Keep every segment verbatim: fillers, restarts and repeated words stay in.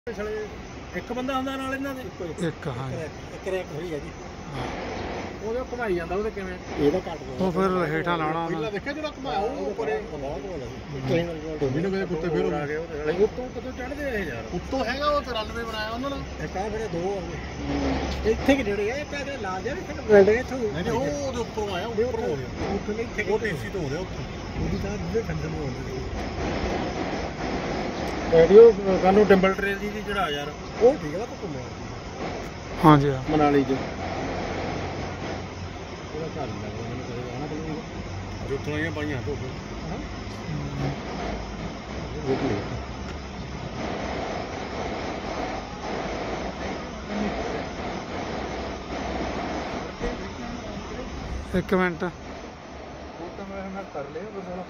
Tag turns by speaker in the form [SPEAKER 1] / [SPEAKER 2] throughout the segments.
[SPEAKER 1] ਇੱਕ ਬੰਦਾ ਹੁੰਦਾ ਨਾਲ ਇਹਨਾਂ ਦੇ
[SPEAKER 2] ਇੱਕ ਹਾਂ
[SPEAKER 1] ਇੱਕ ਰੈਕ ਹੋਈ ਹੈ ਜੀ ਉਹਦੇ ਘੁਮਾਈ ਜਾਂਦਾ ਉਹਦੇ ਕਿਵੇਂ ਇਹਦਾ ਕੱਟ ਦੋ
[SPEAKER 2] ਉਹ ਫਿਰ ਹੇਠਾਂ ਲਾਉਣਾ
[SPEAKER 1] ਪਹਿਲਾਂ ਦੇਖਿਆ ਜਿਹੜਾ ਘੁਮਾਇਆ ਉਹ ਉੱਪਰੇ ਬਹੁਤ ਹੋ ਗਿਆ ਟੋਬੀ ਨੂੰ ਕਿਤੇ ਕੁੱਤੇ ਫੇਰ ਆ ਗਏ ਉਹਦੇ ਉੱਤੋਂ ਕਦੋਂ ਚੜਦੇ ਇਹ ਯਾਰ ਉੱਤੋਂ ਹੈਗਾ ਉਹ ਚੁਰਾਨਵੇਂ ਬਣਾਇਆ ਉਹਨਾਂ ਨੇ ਇੱਕ ਆ ਫਿਰ ਦੋ ਆ ਇੱਥੇ ਕਿ ਜਿਹੜੇ ਆ ਇਹ ਪੈਦੇ ਲਾ ਜਾ ਇੱਥੇ ਬੈਠ ਗਏ ਇੱਥੋਂ ਨਹੀਂ ਨਹੀਂ ਉਹ ਉਹਦੇ ਉੱਪਰੋਂ ਆਇਆ ਉੱਪਰ ਹੋ ਗਿਆ ਉੱਥੇ ਨਹੀਂ ਇੱਥੇ ਉਹ ਟੀਸੀ ਤੋਂ ਹੋ ਰਿਹਾ ਉੱਥੇ ਉਹਦੀ ਤਾਂ ਜਿਹਦੇ ਖੰਡਨ ਹੋ ਜਾਂਦੀ ਵੀਡੀਓ ਕਾਨੂੰ ਡੰਬਲ ਟ੍ਰੇਲ ਦੀ ਵੀ ਚੜਾ ਯਾਰ ਉਹ ਠੀਕ ਹੈ ਤਾਂ ਘੁੰਮਿਆ
[SPEAKER 2] ਹਾਂ ਜੀ
[SPEAKER 1] ਮਨਾਲੀ ਚ ਉਹਦਾ ਘਰ ਲੱਗਦਾ ਮੈਨੂੰ ਕਦੇ ਆਣਾ ਪਊਗਾ ਜੁੱਤੀਆਂ ਹੀ ਪਾਈਆਂ ਧੋਕੇ ਹਾਂ
[SPEAKER 2] ਇੱਕ ਮਿੰਟ
[SPEAKER 1] ਉਹ ਤਾਂ ਮੈਂ ਮੈਂ ਕਰ ਲਿਆ ਬਸ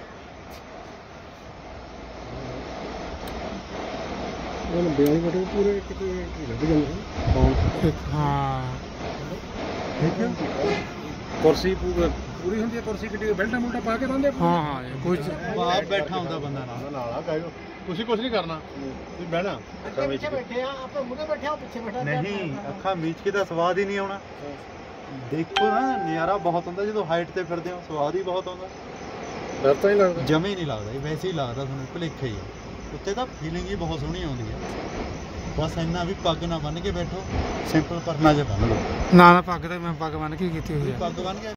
[SPEAKER 1] ਉਹ ਬਿਆਲੀ ਮਟਰ ਪੂਰੇ ਕਿਤੇ ਲੱਗ ਜਾਂਦੇ ਕੌਣ
[SPEAKER 2] ਹਾਂ
[SPEAKER 1] ਠੀਕ ਹੈ ਕੁਰਸੀ ਪੂਰੀ ਹੁੰਦੀ ਹੈ ਕੁਰਸੀ ਕਿਤੇ ਬੈਲਟਾਂ ਮੁਲਟਾਂ ਪਾ ਕੇ ਬੰਦੇ
[SPEAKER 2] ਹਾਂ ਹਾਂ ਕੁਝ
[SPEAKER 1] ਆਪ ਬੈਠਾ ਹੁੰਦਾ ਬੰਦਾ ਨਾਲ ਨਾਲ ਆ ਕਹੋ ਤੁਸੀਂ ਕੁਝ ਨਹੀਂ ਕਰਨਾ ਤੁਸੀਂ ਬਹਿਣਾ ਪਿੱਛੇ ਬੈਠੇ ਆ ਆਪਾਂ ਮੁੰਡੇ ਬੈਠੇ ਆ ਪਿੱਛੇ ਬੈਠਾ
[SPEAKER 3] ਨਹੀਂ ਅੱਖਾਂ ਮੀਚ ਕੇ ਤਾਂ ਸਵਾਦ ਹੀ ਨਹੀਂ ਆਉਣਾ ਦੇਖੋ ਨਾ ਨਜ਼ਾਰਾ ਬਹੁਤ ਹੁੰਦਾ ਜਦੋਂ ਹਾਈਟ ਤੇ ਫਿਰਦੇ ਹੋ ਸਵਾਦ ਹੀ ਬਹੁਤ ਆਉਂਦਾ
[SPEAKER 1] ਡਰ ਤਾਂ ਹੀ ਲੱਗਦਾ
[SPEAKER 3] ਜਮੇ ਨਹੀਂ ਲੱਗਦਾ ਜੀ ਵੈਸੇ ਹੀ ਲੱਗਦਾ ਤੁਹਾਨੂੰ ਭੁਲੇਖਾ ਹੀ ਆ ਉੱਤੇ ਤਾਂ ਫੀਲਿੰਗ ਹੀ ਬਹੁਤ ਸੋਹਣੀ ਆਉਂਦੀ ਹੈ ਬਸ ਇੰਨਾ ਵੀ ਪੱਗ ਨਾ ਬੰਨ ਕੇ ਬੈਠੋ ਸਿੰਪਲ ਪਰਨਾ ਜਿਹਾ ਬੰਨ ਲਓ
[SPEAKER 2] ਨਾ ਨਾ ਪੱਗ ਤਾਂ ਮੈਂ ਪੱਗ ਬੰਨ ਕੇ ਕੀਤੀ ਹੋਈ ਆ
[SPEAKER 3] ਪੱਗ ਬੰਨ ਕੇ